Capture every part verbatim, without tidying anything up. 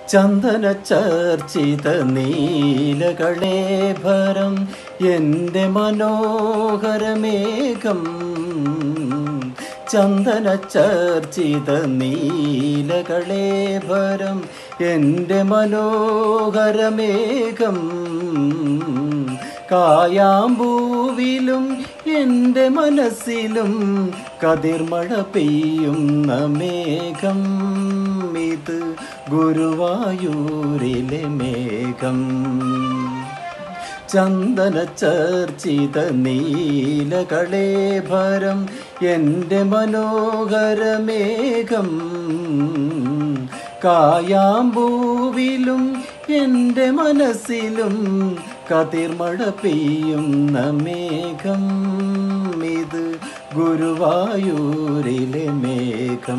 ചന്ദന ചർച്ചിത നീലകളേഭരം എൻ്റെ മനോഹരമേഘം. ചന്ദന ചർച്ചിത നീലകളേഭരം എൻ്റെ മനോഹരമേഘം. കായാമ്പൂവിലും എൻ്റെ മനസ്സിലും കതിർമഴ പെയ്യുന്ന മേഘം. ഇത് ഗുരുവായൂരിലെ മേഘം. ചന്ദന ചർച്ചിത നീലകളേഭരം എൻ്റെ മനോഹരമേഘം. കായാമ്പൂവിലും എൻ്റെ മനസ്സിലും കതിർമഴ പെയ്യുന്ന മേഘം. ഇത് ഗുരുവായൂരിലെ മേഘം.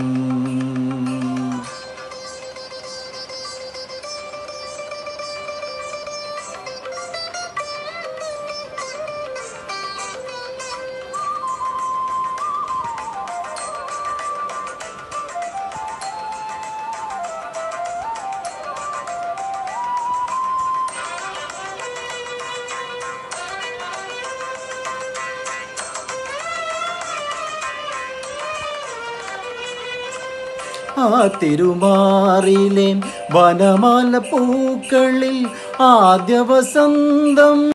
ആ തിരുമാറിലെ വനമാല പൂക്കളിൽ ആദ്യ വസന്തം